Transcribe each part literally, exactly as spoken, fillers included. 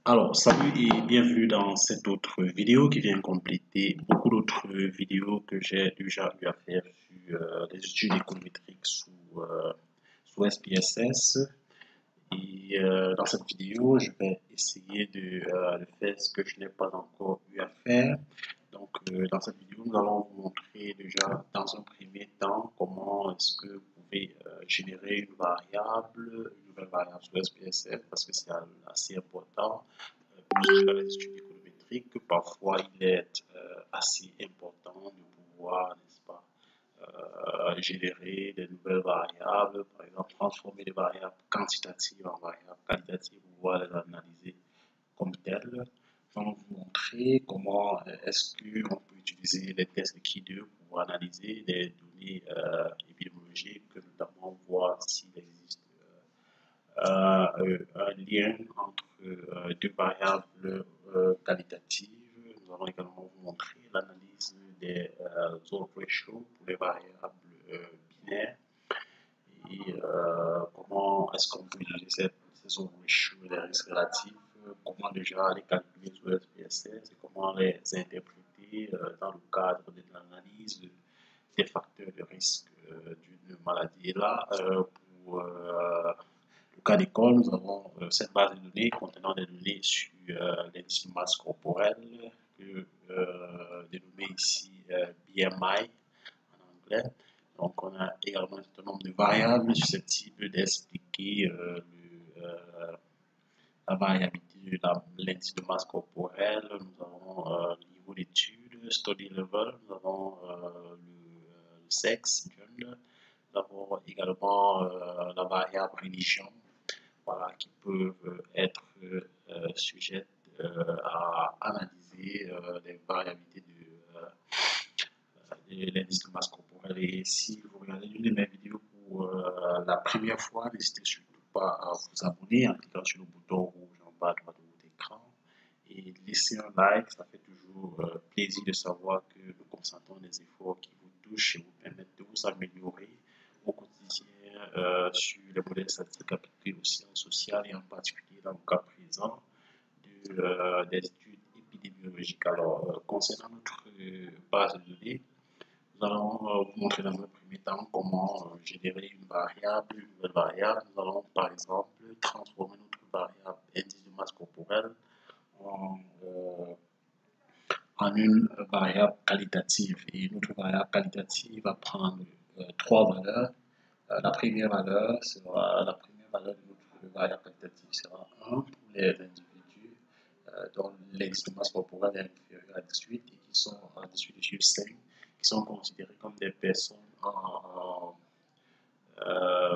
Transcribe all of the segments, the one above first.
Alors, salut et bienvenue dans cette autre vidéo qui vient compléter beaucoup d'autres vidéos que j'ai déjà eu à faire sur euh, les études économétriques sous, euh, sous S P S S. Et euh, dans cette vidéo, je vais essayer de, euh, de faire ce que je n'ai pas encore eu à faire. Donc, euh, dans cette vidéo, nous allons vous montrer déjà dans un premier temps comment est-ce que vous pouvez euh, générer une variable, une nouvelle variable sur S P S S parce que c'est assez important puisque dans les études économétriques, parfois il est euh, assez important de pouvoir, n'est-ce pas, euh, générer des nouvelles variables, par exemple transformer des variables quantitatives en variables qualitatives, pouvoir les analyser comme telles. Je vais vous montrer comment euh, est-ce qu'on peut utiliser les tests de K deux pour analyser des données euh, épidémiologiques, notamment voir s'il existe euh, un lien entre euh, deux variables euh, qualitatives. Nous allons également vous montrer l'analyse des euh, odds ratios pour les variables euh, binaires et euh, comment est-ce qu'on peut utiliser cette, ces odds ratios, les risques relatifs, comment déjà les calculer sur S P S S et comment les interpréter euh, dans le cadre de l'analyse des facteurs de risque euh, d'une maladie. Et là, euh, pour euh, le cas d'école, nous avons euh, cette base de données contenant des données sur euh, l'indice de masse corporelle, que, euh, dénommé ici euh, B M I en anglais. Donc, on a également un certain nombre de variables susceptibles d'expliquer euh, le, euh, la variabilité de l'indice de masse corporelle. Nous avons euh, le niveau d'études, study level, nous avons euh, le, le sexe, gender, nous avons également euh, la variable religion, voilà, qui peuvent être euh, sujettes euh, à analyser euh, les variabilités de, euh, de l'indice de masse corporelle. Et si vous regardez une de mes vidéos pour euh, la première fois, n'hésitez surtout pas à vous abonner en cliquant sur le bouton rouge en bas à droite de votre écran et laisser un like. Ça fait toujours euh, plaisir de savoir que nous consentons des efforts qui vous touchent et vous permettent de vous améliorer au quotidien euh, sur les modèles statistiques appliqués aux sciences sociales et en particulier dans le cas présent de, euh, des études épidémiologiques. Alors, euh, concernant notre euh, base de données, nous allons euh, vous montrer dans un premier temps comment euh, générer une variable, une nouvelle variable. Nous allons par exemple transformer notre variable indice de masse corporelle en, euh, en une variable qualitative. Et notre variable qualitative va prendre euh, trois valeurs. Euh, la première valeur sera la première valeur de notre variable qualitative sera un pour les individus euh, dont l'indice de masse corporelle est inférieur à dix-huit et qui sont à dix-huit sur cinq, qui sont considérés comme des personnes en, en euh,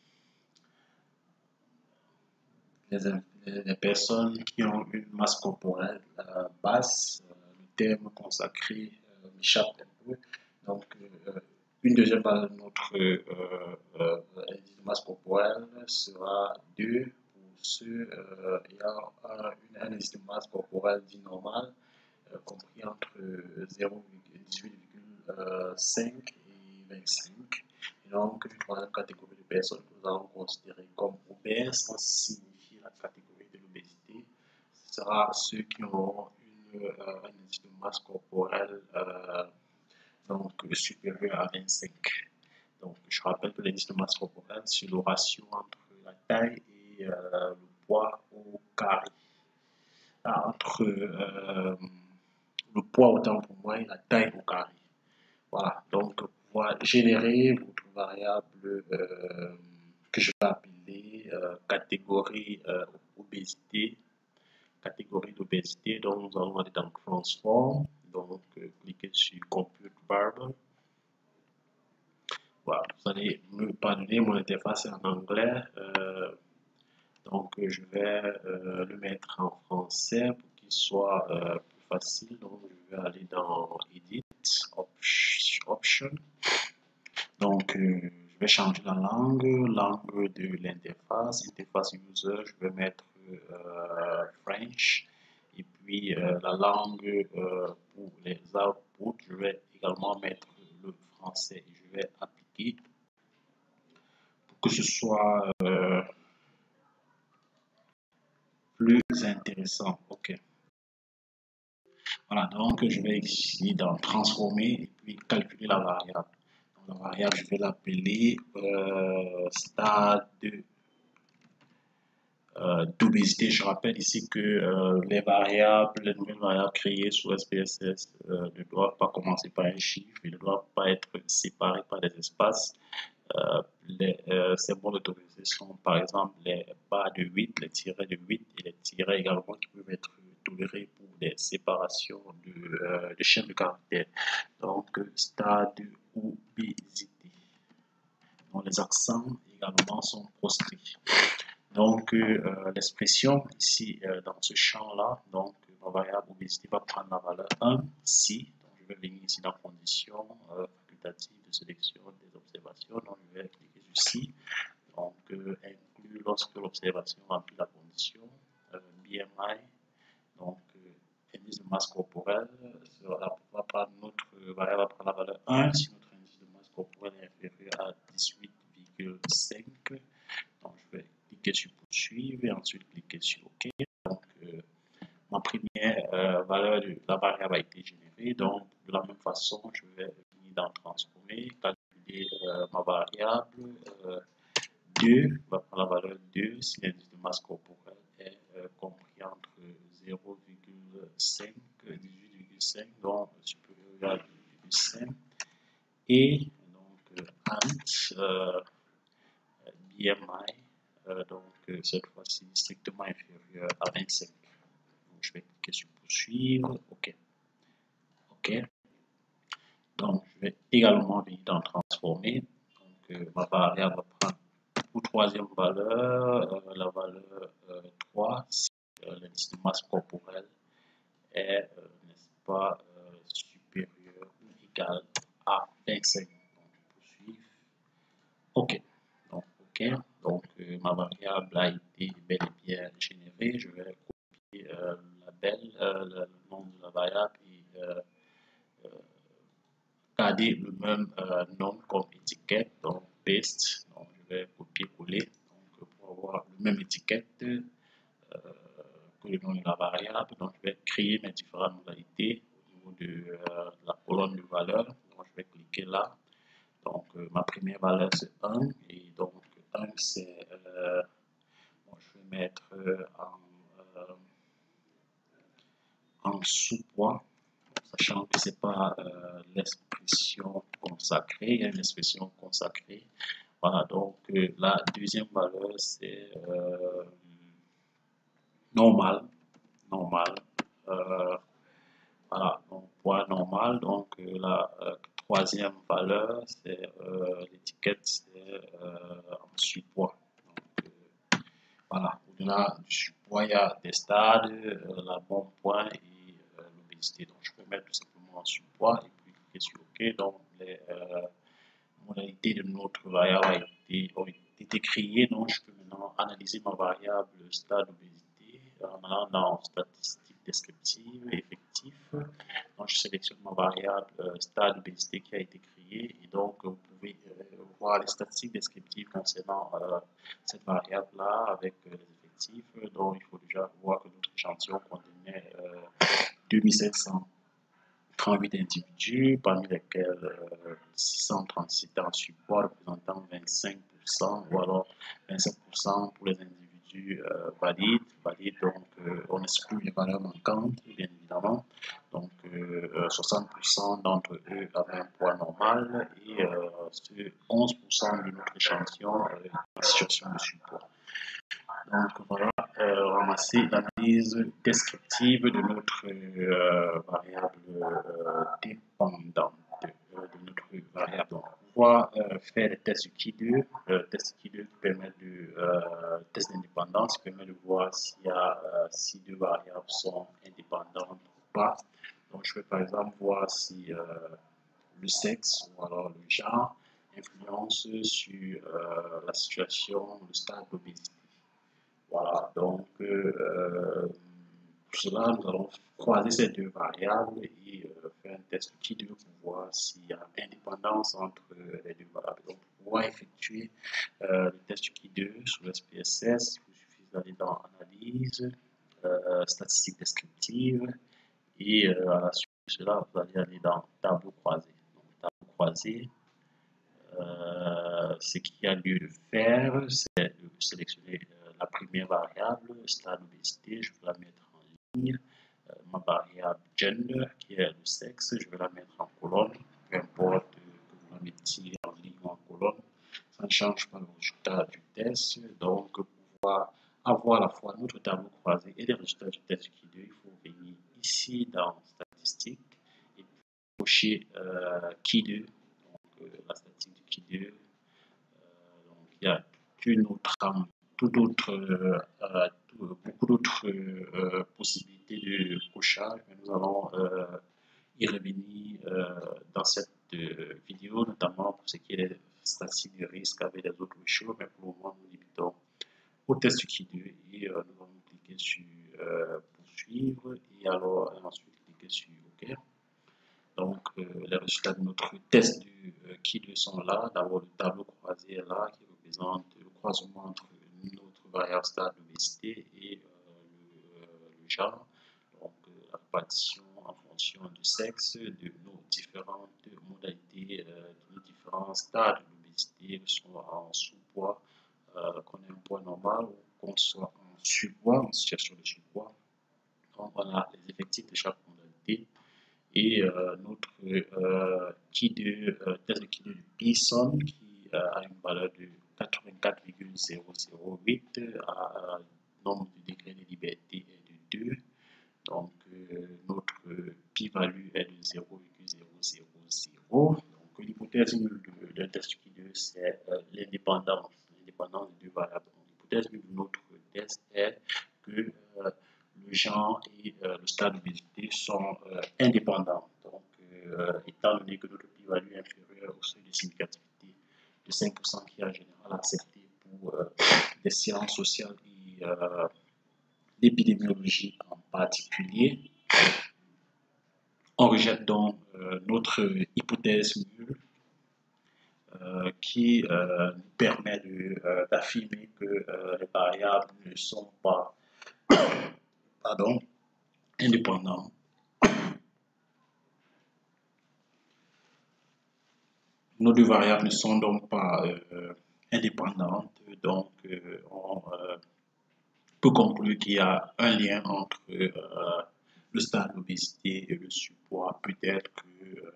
les, les, personnes qui ont une masse corporelle euh, basse. Euh, le terme consacré euh, m'échappe un peu. Donc, euh, une deuxième valeur de notre euh, euh, indice de masse corporelle sera deux pour ceux euh, ayant un, un indice de masse corporelle dit normal, euh, compris entre zéro virgule dix-huit virgule cinq et vingt-cinq. Et donc, une troisième catégorie de personnes que nous allons considérer comme obèses, sans signifier la catégorie de l'obésité, ce sera ceux qui auront une, euh, un indice de masse corporelle euh, donc supérieur à vingt-cinq. Donc, je rappelle que l'indice de masse corporelle, c'est le ratio entre la taille et euh, le poids au carré. Ah, entre euh, le poids autant pour moi et la taille au carré. Voilà, donc pour pouvoir générer votre variable euh, que je vais appeler euh, catégorie euh, obésité, catégorie d'obésité, donc nous allons aller dans Transform, donc euh, cliquer sur Compute Variable. Voilà, vous allez me pardonner, mon interface est en anglais, euh, donc je vais euh, le mettre en français pour qu'il soit euh, plus facile. Donc je vais aller dans Edit, Option. Donc euh, je vais changer la langue, langue de l'interface, interface user, je vais mettre euh, French. Et puis euh, la langue euh, pour les outputs, je vais également mettre le français et je vais appliquer pour que ce soit euh, plus plus intéressant. OK. Voilà, donc je vais ici dans transformer et puis calculer la variable. Donc, la variable, je vais l'appeler euh, stade euh, d'obésité. Je rappelle ici que euh, les variables, les nouvelles variables créées sous S P S S euh, ne doivent pas commencer par un chiffre, ils ne doivent pas être séparés par des espaces. Euh, les euh, symboles autorisés sont par exemple les barres de huit, les tirets de huit et les tirets également qui peuvent être tolérés pour des séparations de, euh, de chaînes de caractères. Donc, stade obésité. Donc, les accents également sont proscrits. Donc, euh, l'expression ici euh, dans ce champ-là, donc ma variable obésité va prendre la valeur un si. Donc, je vais venir ici dans condition euh, facultative de sélection des observations. Donc, je vais cliquer sur si. Donc, euh, inclus lorsque l'observation remplit la condition. Euh, B M I, donc euh, indice de masse corporelle, sera, va prendre notre variable va prendre la valeur un si notre indice de masse corporelle est inférieur à dix-huit virgule cinq. Donc, je vais cliquer sur poursuivre et ensuite cliquer sur OK. Donc, euh, ma première euh, valeur de la variable a été générée. Donc, de la même façon, je vais venir dans transformer, calculer euh, ma variable. Euh, deux va prendre la valeur deux si l'indice de masse corporelle est euh, compris entre zéro virgule cinq, dix-huit virgule cinq, donc supérieur à dix-huit virgule cinq. Et donc, euh, int, euh, B M I, euh, donc euh, cette fois-ci strictement inférieur à vingt-cinq. Donc, je vais cliquer sur poursuivre, OK. OK. Donc, je vais également venir dans transformer. Donc, euh, ma variable va prendre pour troisième valeur, euh, la valeur euh, trois, si euh, l'indice de masse corporelle est, euh, n'est-ce pas, euh, supérieur ou égal à vingt-cinq. Donc, je poursuis. OK. Donc, OK. Donc, euh, ma variable a été bel et bien générée. Je vais copier euh, le label, euh, le nom de la variable et euh, euh, garder le même euh, nom comme étiquette. Donc, paste. Donc, je vais copier-coller pour avoir le même étiquette euh, que le nom de la variable. Donc, je vais créer mes différentes modalités au niveau de euh, la colonne de valeur. Donc, je vais cliquer là. Donc, euh, ma première valeur, c'est un. Et donc, un, c'est... Euh, bon, je vais mettre euh, en, euh, en sous-poids, sachant que ce n'est pas euh, l'expression consacrée, il y a une expression consacrée. Voilà, donc euh, la deuxième valeur, c'est euh, normal. Normal. Euh, voilà, donc poids normal. Donc euh, la euh, troisième valeur, c'est euh, l'étiquette, c'est euh, en surpoids. Donc, euh, voilà, au-delà du surpoids, il y a des stades, euh, la bombe point et euh, l'obésité. Donc je peux mettre tout simplement en surpoids et puis cliquer sur OK. Donc les euh, modalités de notre variable a été, ont été créées. Donc je peux maintenant analyser ma variable stade obésité en allant dans statistiques descriptives et effectifs. Donc je sélectionne ma variable euh, stade obésité qui a été créée et donc vous pouvez euh, voir les statistiques descriptives concernant euh, cette variable là avec euh, les effectifs. Donc il faut déjà voir que notre échantillon contenait euh, deux mille cinq cents trente-huit individus, parmi lesquels euh, six cent trente-six étaient en surpoids, représentant vingt-cinq pour cent, ou alors vingt-sept pour cent pour les individus euh, valides. Valides, donc euh, on exclut les valeurs manquantes, bien évidemment. Donc euh, soixante pour cent d'entre eux avaient un poids normal et euh, onze pour cent de notre échantillon euh, en situation de surpoids. Donc voilà, euh, ramasser l'analyse descriptive de notre euh, variable euh, dépendante, euh, de notre variable. Donc, on va euh, faire le test Q deux, le test Q deux qui permet de, euh, test d'indépendance, qui permet de voir s'il y a, euh, si deux variables sont indépendantes ou pas. Donc je vais par exemple voir si euh, le sexe ou alors le genre influence sur euh, la situation, le stade d'obésité. Voilà, donc euh, pour cela, nous allons croiser ces deux variables et euh, faire un test Q deux pour voir s'il y a indépendance entre les deux variables. Donc, pour pouvoir effectuer euh, le test Q deux sur S P S S, il vous suffit d'aller dans Analyse, euh, statistiques descriptives. Et euh, à la suite de cela, vous allez aller dans tableau croisé. Donc, tableau croisé, euh, ce qu'il y a lieu de faire, c'est de sélectionner euh, la première variable, stade obésité, je vais la mettre en ligne. Euh, ma variable gender, qui est le sexe, je vais la mettre en colonne, peu importe euh, que vous la mettiez en ligne ou en colonne, ça ne change pas le résultat du test. Donc, pour pouvoir avoir à la fois notre tableau croisé et les résultats du test Q deux, il faut venir ici dans statistiques et cocher euh, Q deux, donc euh, la statistique du Q deux. Euh, donc, il y a une autre, tout d'autres, euh, euh, tout, beaucoup d'autres euh, possibilités de cochage, mais nous allons euh, y revenir euh, dans cette euh, vidéo, notamment pour ce qui est des statistiques de risque avec les autres choses, mais pour le moment, nous limitons au test Q deux et euh, nous allons cliquer sur euh, poursuivre et alors et ensuite cliquer sur OK. Donc, euh, les résultats de notre test du euh, Q deux sont là. D'abord, le tableau croisé est là qui représente le croisement entre notre variable stade d'obésité et euh, le, euh, le genre. Donc, euh, la répartition en fonction du sexe, de nos différentes modalités, euh, de nos différents stades d'obésité, que ce soit en sous-poids, euh, qu'on ait un poids normal ou qu'on soit en surpoids, en situation de surpoids. Donc, on a les effectifs de chaque modalité. Et euh, notre euh, Q deux, euh, test de Q deux de Pearson qui euh, a une valeur de quatre-vingt-quatre virgule zéro zéro huit, à un nombre de degrés de liberté est de deux. Donc euh, notre p-value est de zéro virgule zéro zéro zéro. Donc l'hypothèse nulle de, de test Q deux, c'est euh, l'indépendance, l'indépendance de deux variables. L'hypothèse nulle de notre test est que euh, le genre et euh, le stade d'obésité sont euh, indépendants. Donc, euh, étant donné que notre p-value est inférieure au seuil de significativité de cinq pour cent qui est en général accepté pour euh, des sciences sociales et euh, l'épidémiologie en particulier, on rejette donc euh, notre hypothèse nulle euh, qui euh, nous permet d'affirmer euh, que euh, les variables ne sont pas pardon, indépendants. Nos deux variables ne sont donc pas euh, indépendantes, donc euh, on euh, peut conclure qu'il y a un lien entre euh, le stade d'obésité et le surpoids. Peut-être que euh,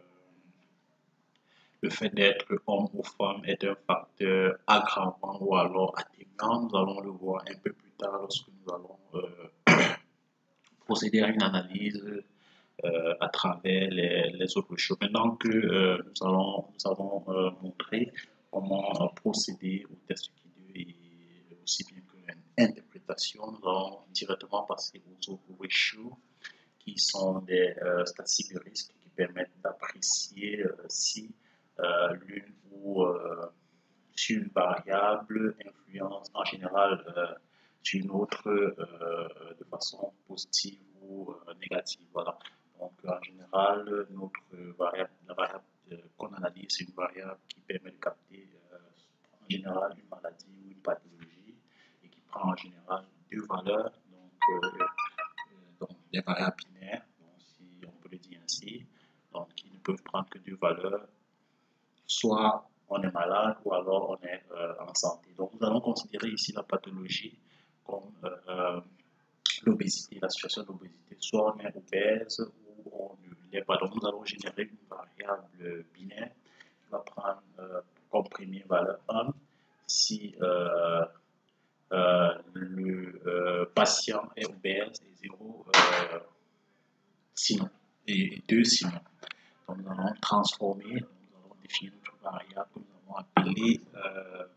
le fait d'être homme ou femme est un facteur aggravant ou alors atténuant. Nous allons le voir un peu plus tard lorsque nous allons euh, procéder à une analyse euh, à travers les, les autres choses. Maintenant que euh, nous allons, nous avons euh, montré comment euh, procéder au test Q deux et aussi bien que l'interprétation, nous allons directement passer aux autres ratios qui sont des euh, statistiques de risque qui permettent d'apprécier euh, si euh, l'une ou euh, sur une variable influence en général euh, sur une autre euh, de façon positive ou euh, négative. Voilà. Donc en général, notre variable, la variable euh, qu'on analyse, c'est une variable qui permet de capter euh, en général une maladie ou une pathologie et qui prend en général deux valeurs, donc, euh, euh, donc des variables binaires, donc, si on peut le dire ainsi, donc qui ne peuvent prendre que deux valeurs, soit on est malade ou alors on est euh, en santé. Donc nous allons considérer ici la pathologie comme euh, l'obésité, la situation d'obésité. Soit on est obèse ou on ne l'est pas. Donc nous allons générer une variable binaire qui va prendre euh, comme première valeur un si euh, euh, le euh, patient est obèse et zéro euh, sinon, et deux sinon. Donc nous allons transformer, nous allons définir notre variable que nous allons appeler euh,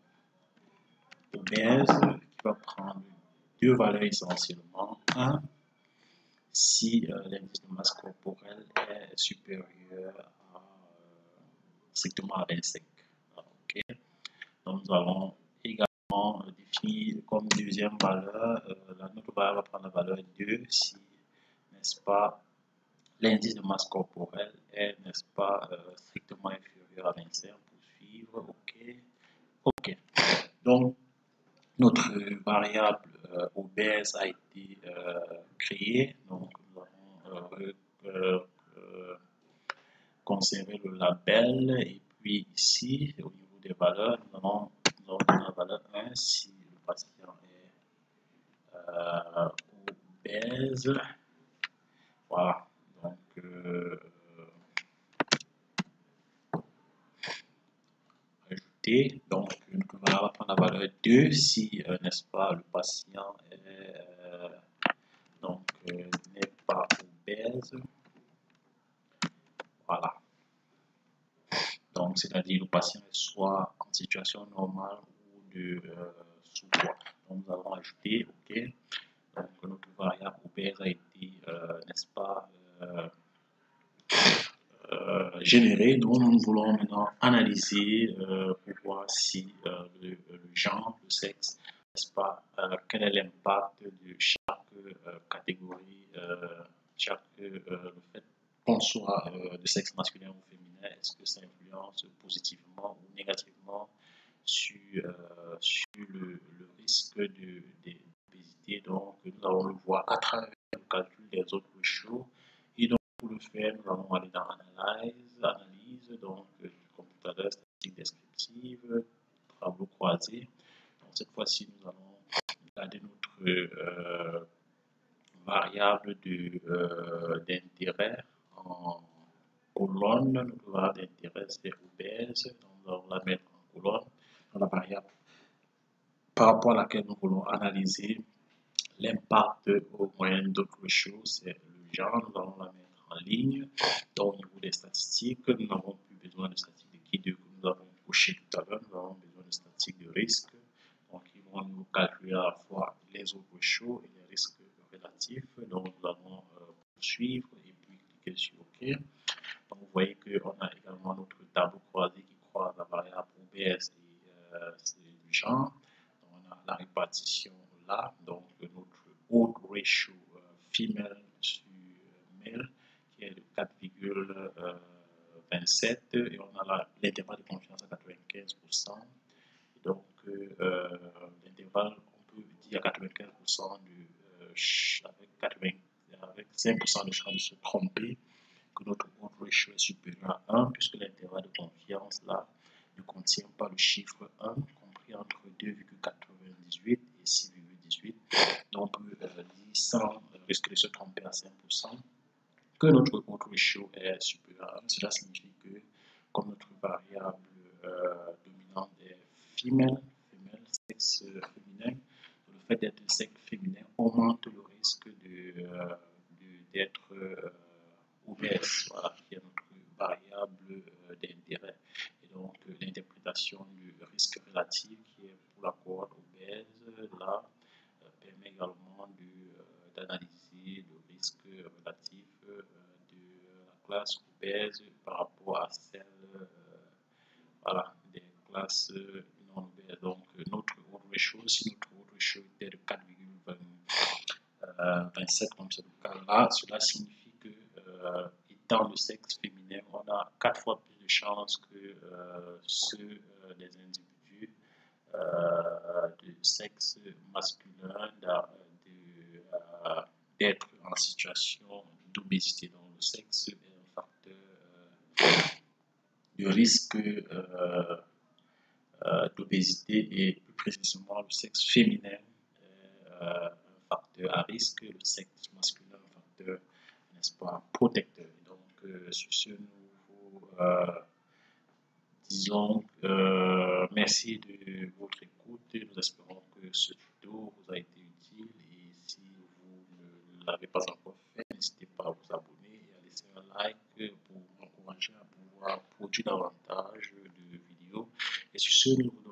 obèse qui va prendre deux valeurs essentiellement. un, si euh, l'indice de masse corporelle est supérieur à euh, strictement à vingt-cinq. Okay. Donc nous allons également euh, définir comme deuxième valeur, euh, la, notre valeur va prendre la valeur deux si, n'est-ce pas, l'indice de masse corporelle est, n'est-ce pas, euh, strictement inférieur à vingt-cinq. Pour suivre, ok. Ok. Donc, notre variable euh, obèse a été euh, créé. Donc, nous avons euh, euh, euh, conservé le label. Et puis ici, au niveau des valeurs, nous avons, nous avons la valeur un si le patient est euh, obèse. Voilà. Donc, euh, ajouter. Donc, nous pouvons prendre la valeur deux si, euh, n'est-ce pas, le patient est, euh, donc, euh, n'est pas obèse. Voilà. Donc, c'est-à-dire le patient est soit en situation normale ou de euh, sous-poids. Donc, nous allons ajouter, OK. Donc, notre variable obèse a été, euh, n'est-ce pas, euh, euh, générée. Donc, nous voulons maintenant analyser euh, pour voir si euh, le, le genre, le sexe, n'est-ce pas, euh, quel est l'impact de chaque euh, catégorie, euh, chaque, euh, le fait qu'on soit euh, de sexe masculin ou féminin, est-ce que ça influence positivement ou négativement sur, euh, sur le, le risque de, d'obésité. Donc, nous allons le voir à travers le calcul des autres ratios. Et donc, pour le faire, nous allons aller dans Analyse, Analyse, donc, euh, comme tout à l'heure, statistique descriptive, tableau croisé. Donc, cette fois-ci, nous allons garder notre euh, variable euh, d'intérêt en colonne. Notre variable d'intérêt, c'est obèse. Donc, nous allons la mettre en colonne dans la variable par rapport à laquelle nous voulons analyser l'impact au moyen d'autres choses, c'est le genre. Nous allons la mettre en ligne. Donc, au niveau des statistiques, nous n'avons plus besoin de statistiques de guide que nous avons coché tout à l'heure. Nous avons besoin de statistiques de risque. Donc, ils vont nous calculer à la fois les autres choses et les risques relatifs. Donc, nous allons euh, poursuivre et puis cliquer sur OK. Donc, vous voyez qu'on a également notre tableau croisé qui croise la variable obèse et euh, du genre. Donc, on a la répartition là. Donc, notre odd ratio euh, female sur male qui est de quatre virgule vingt-sept et on a l'intervalle de confiance à quatre-vingt-quinze pour cent. Donc, euh, l'intervalle, on peut dire à quatre-vingt-quinze pour cent de, euh, avec, quatre-vingts, avec cinq pour cent de chance de se tromper, que notre odd ratio est supérieur à un, puisque l'intervalle de confiance là ne contient pas le chiffre un, compris entre deux virgule quatre-vingt-dix-huit et six virgule dix-huit. Donc, on peut euh, dire sans risque de se tromper à cinq pour cent que notre odd ratio est supérieur à un. Cela signifie que, comme notre variable euh, dominante est female, female sexe euh, féminin, le fait d'être sexe féminin augmente le risque de, euh, d'être euh, obèse, voilà, qui est notre variable euh, d'intérêt. Et donc, euh, l'interprétation du risque relatif, qui est pour la cohorte obèse, là, euh, permet également d'analyser euh, le risque relatif euh, de la classe obèse par rapport à celle euh, voilà, des classes non obèses. Donc, euh, notre odd ratio, si notre odd ratio était de quatre virgule vingt-sept, comme c'est le cas là, cela signifie que, euh, étant le sexe féminin, on a quatre fois plus de chances que euh, ceux euh, des individus euh, de sexe masculin d'être en situation d'obésité. Donc, le sexe est un facteur euh, de risque euh, euh, d'obésité et plus précisément le sexe féminin est euh, un facteur à risque, le sexe masculin un facteur, n'est-ce pas, protecteur. Et donc, euh, sur ce, nous vous euh, disons euh, merci de votre écoute. Nous espérons que ce tuto vous a été utile et si vous ne l'avez pas encore fait, n'hésitez pas à vous abonner et à laisser un like pour m'encourager à pouvoir produire davantage de vidéos. Et sur ce, nous vous